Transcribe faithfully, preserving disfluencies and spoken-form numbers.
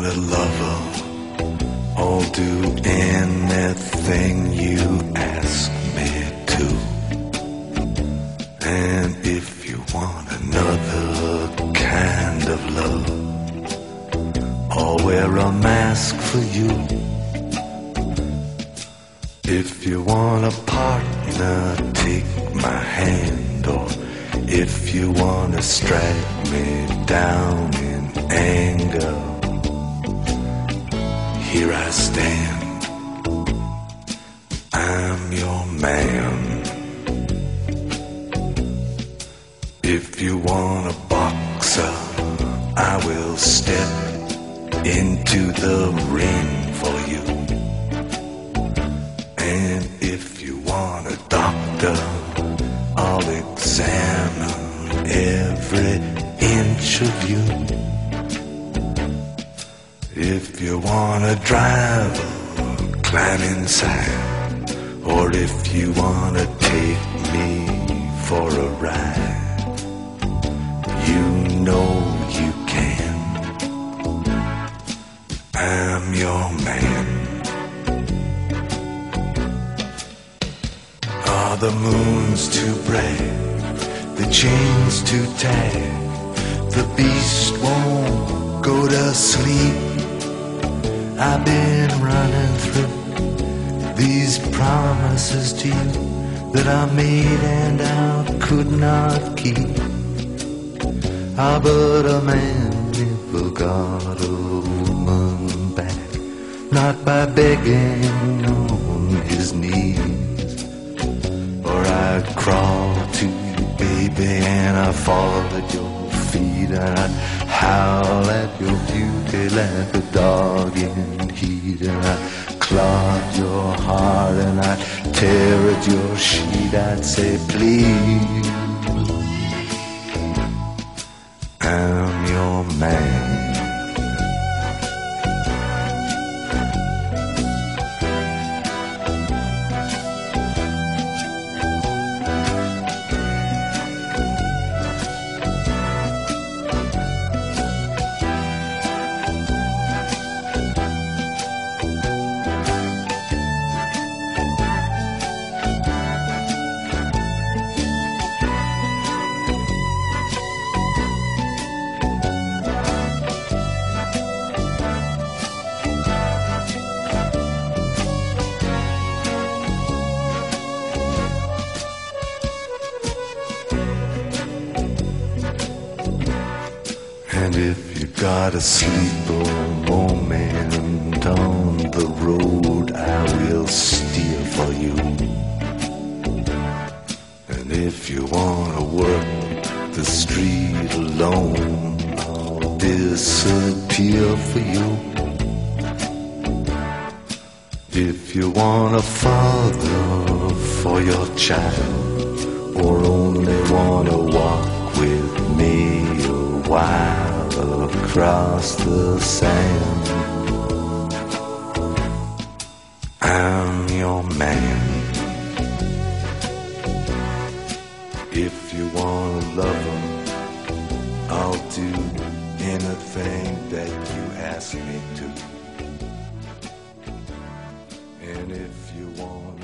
want a lover, I'll do anything you ask me to. And if you want another kind of love, I'll wear a mask for you. If you want a partner, take my hand. Or if you want to strike me down in anger, here I stand, I'm your man. If you want a boxer, I will step into the ring for you. And if you want a doctor, I'll examine every inch of you. If you want a driver, climb inside. Or if you want to take me for a ride, you know you can. I'm your man. Are the moons too bright, the chains too tight, the beast won't go to sleep? I've been running through these promises to you that I made and I could not keep. Ah, but a man never got a woman back, not by begging on his knees. Or I'd crawl to you, baby, and I'd fall at your feet, and I'd howl at your beauty like a dog in heat, and I'd claw at your heart, and I'd tear at your sheet. I'd say, please, I'm your man. And if you got a sleeper moment on the road, I will steer for you. And if you wanna work the street alone, I'll disappear for you. If you want a father for your child, or only wanna walk with me a while across the sand, I'm your man. If you want a lover, I'll do anything that you ask me to. And if you want